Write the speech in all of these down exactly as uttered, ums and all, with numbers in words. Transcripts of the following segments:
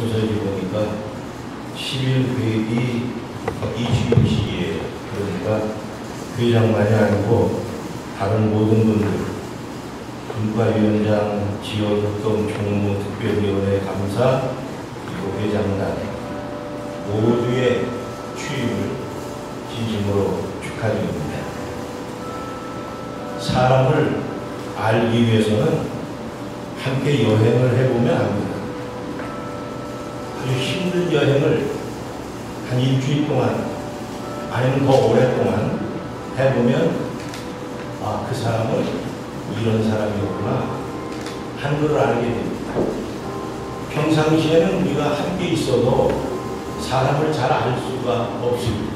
순서지 보니까 십일 회기 이주임식이에요. 그러니까 회장만이 아니고 다른 모든 분들, 분과위원장, 지역협동 총무 특별위원회 감사, 그리고 회장단 모두의 취임을 진심으로 축하드립니다. 사람을 알기 위해서는 함께 여행을 해보면 압니다. 아주 힘든 여행을 한 일주일 동안 아니면 더 오랫동안 해보면 아, 그 사람은 이런 사람이었구나 하는 걸 알게 됩니다. 평상시에는 우리가 함께 있어도 사람을 잘 알 수가 없습니다.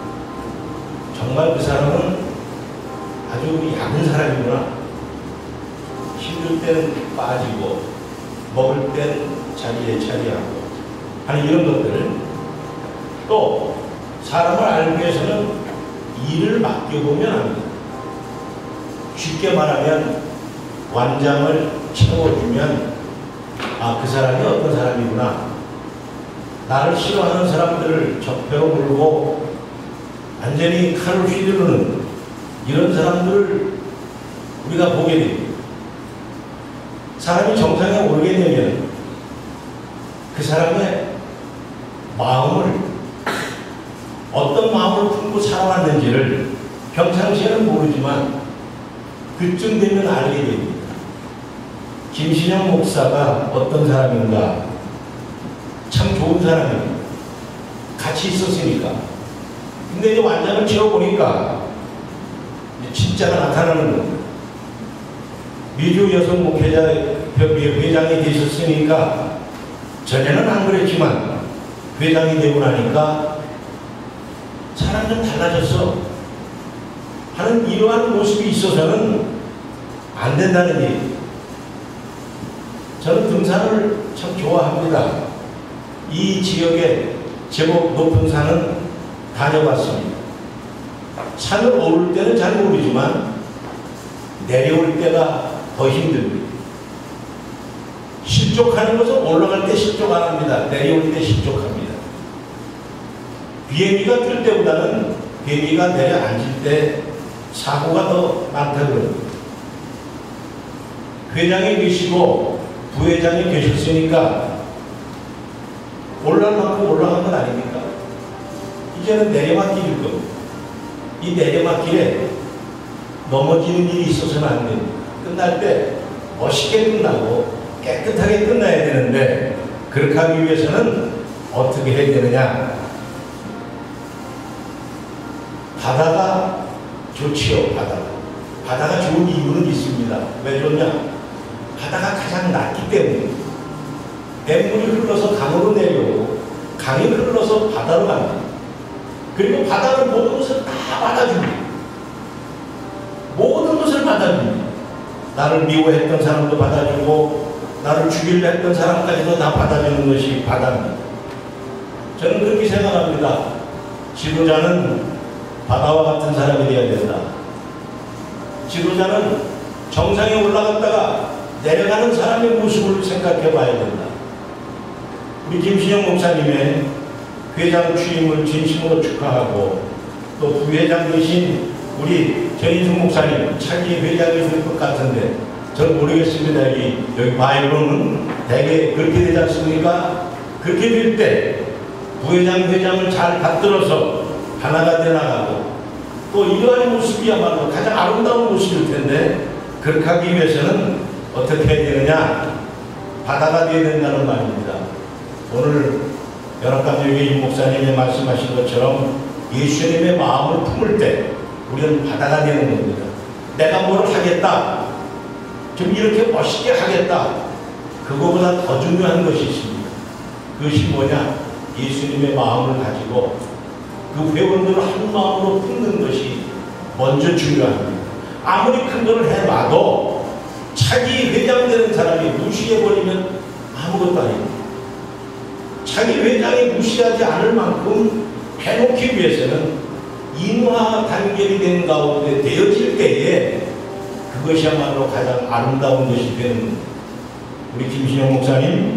정말 그 사람은 아주 약은 사람이구나. 힘들 땐 빠지고 먹을 땐 자기의 차리하고 하는 이런 것들. 또 사람을 알기 위해서는 일을 맡겨보면 합니다. 쉽게 말하면 완장을 채워주면 아, 그 사람이 어떤 사람이구나. 나를 싫어하는 사람들을 적폐로 물고 완전히 칼을 휘두르는 이런 사람들을 우리가 보게 됩니다. 사람이 정상에 오르게 되면 그 사람의 마음을 어떤 마음을 품고 살아왔는지를 평상시에는 모르지만 그쯤 되면 알게 됩니다. 김신영 목사가 어떤 사람인가? 참 좋은 사람입니다. 같이 있었으니까. 근데 이제 완장을 채워보니까 진짜가 나타나는 겁니다. 미주 여성 목회자 협의회 회장이 되셨으니까 전에는 안 그랬지만 회장이 되고 나니까 사람 좀 달라졌어 하는 이러한 모습이 있어서는 안 된다는 얘기. 저는 등산을 참 좋아합니다. 이 지역에 제법 높은 산은 다녀봤습니다. 산을 오를 때는 잘 모르지만 내려올 때가 더 힘듭니다. 실족하는 것은 올라갈 때 실족 안 합니다. 내려올 때 실족합니다. 비행기가 뜰 때보다는 비행기가 내려앉을 때 사고가 더 많다고 그럽니다. 회장이 계시고 부회장이 계셨으니까 올라갈 만큼 올라간 건 아닙니까? 이제는 내리막길일 겁니다. 이 내리막길에 넘어지는 일이 있어서는 안 됩니다. 끝날 때 멋있게 끝나고 깨끗하게 끝나야 되는데 그렇게 하기 위해서는 어떻게 해야 되느냐? 바다가 좋지요. 바다가 바다가 좋은 이유는 있습니다. 왜 좋냐? 바다가 가장 낮기 때문에 뱃물이 흘러서 강으로 내려오고 강이 흘러서 바다로 갑니다. 그리고 바다는 모든 것을 다 받아줍니다. 모든 것을 받아줍니다. 나를 미워했던 사람도 받아주고 나를 죽이려 했던 사람까지도 다 받아주는 것이 바다입니다. 저는 그렇게 생각합니다. 지도자는 바다와 같은 사람이 되어야 된다. 지도자는 정상에 올라갔다가 내려가는 사람의 모습을 생각해 봐야 된다. 우리 김신영 목사님의 회장 취임을 진심으로 축하하고 또 부회장 되신 우리 전인숙 목사님 차기 회장이 될 것 같은데 저는 모르겠습니다. 여기, 여기 바이로는 대개 그렇게 되지 않습니까? 그렇게 될 때 부회장 회장을 잘 받들어서 하나가 되나가고 또 이러한 모습이야말로 가장 아름다운 모습일 텐데 그렇게 하기 위해서는 어떻게 해야 되느냐? 바다가 되어야 된다는 말입니다. 오늘 연합감리교회 임 목사님이 말씀하신 것처럼 예수님의 마음을 품을 때 우리는 바다가 되는 겁니다. 내가 뭘 하겠다. 좀 이렇게 멋있게 하겠다. 그거보다 더 중요한 것이 있습니다. 그것이 뭐냐? 예수님의 마음을 가지고 그 회원들을 한 마음으로 품는 것이 먼저 중요합니다. 아무리 큰 것을 해봐도 차기 회장 되는 사람이 무시해버리면 아무것도 아닙니다. 차기 회장이 무시하지 않을 만큼 해놓기 위해서는 인화 단결이 된 가운데 되어질 때에 그것이야말로 가장 아름다운 것이 되는 겁니다. 우리 김신영 목사님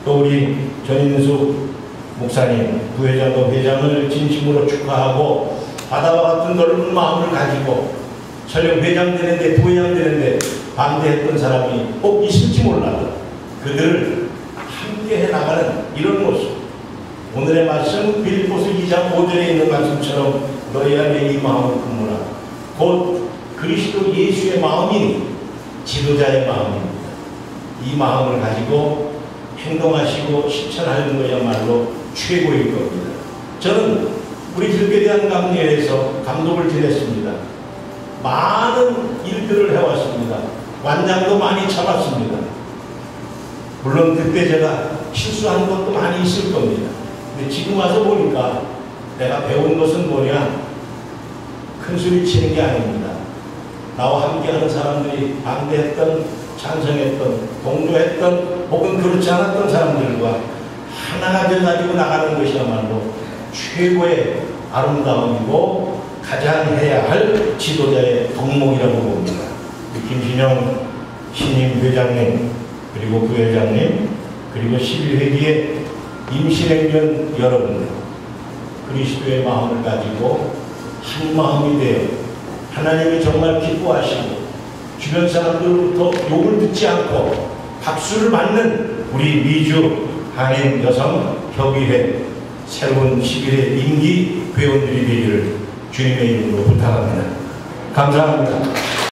또 우리 전인수 목사님, 부회장과 회장을 진심으로 축하하고 바다와 같은 넓은 마음을 가지고 설령 회장 되는데 부회장 되는데 반대했던 사람이 꼭 있을지 몰라도 그들을 함께 해나가는 이런 모습, 오늘의 말씀 빌립보서 이 장 오 절에 있는 말씀처럼 너희 안에 이 마음을 품으라. 곧 그리스도 예수의 마음이 지도자의 마음입니다. 이 마음을 가지고 행동하시고 실천하는 것이야말로 최고일 겁니다. 저는 우리 들교대한 감리회에서 감독을 지냈습니다. 많은 일들을 해왔습니다. 완장도 많이 잡았습니다. 물론 그때 제가 실수한 것도 많이 있을 겁니다. 근데 지금 와서 보니까 내가 배운 것은 뭐냐? 큰 소리 치는 게 아닙니다. 나와 함께하는 사람들이 반대했던, 찬성했던, 동조했던, 혹은 그렇지 않았던 사람들과 하나가 돼가지고 나가는 것이야말로 최고의 아름다움이고 가장 해야 할 지도자의 덕목이라고 봅니다. 김신영 신임 회장님, 그리고 부회장님, 그리고 십일 회기의 임실행전 여러분들, 그리스도의 마음을 가지고 한 마음이 되어 하나님이 정말 기뻐하시고 주변 사람들로부터 욕을 듣지 않고 박수를 받는 우리 미주 한인 여성 협의회 새로운 십일 회 임기 회원들이 되기를 주님의 이름으로 부탁합니다. 감사합니다.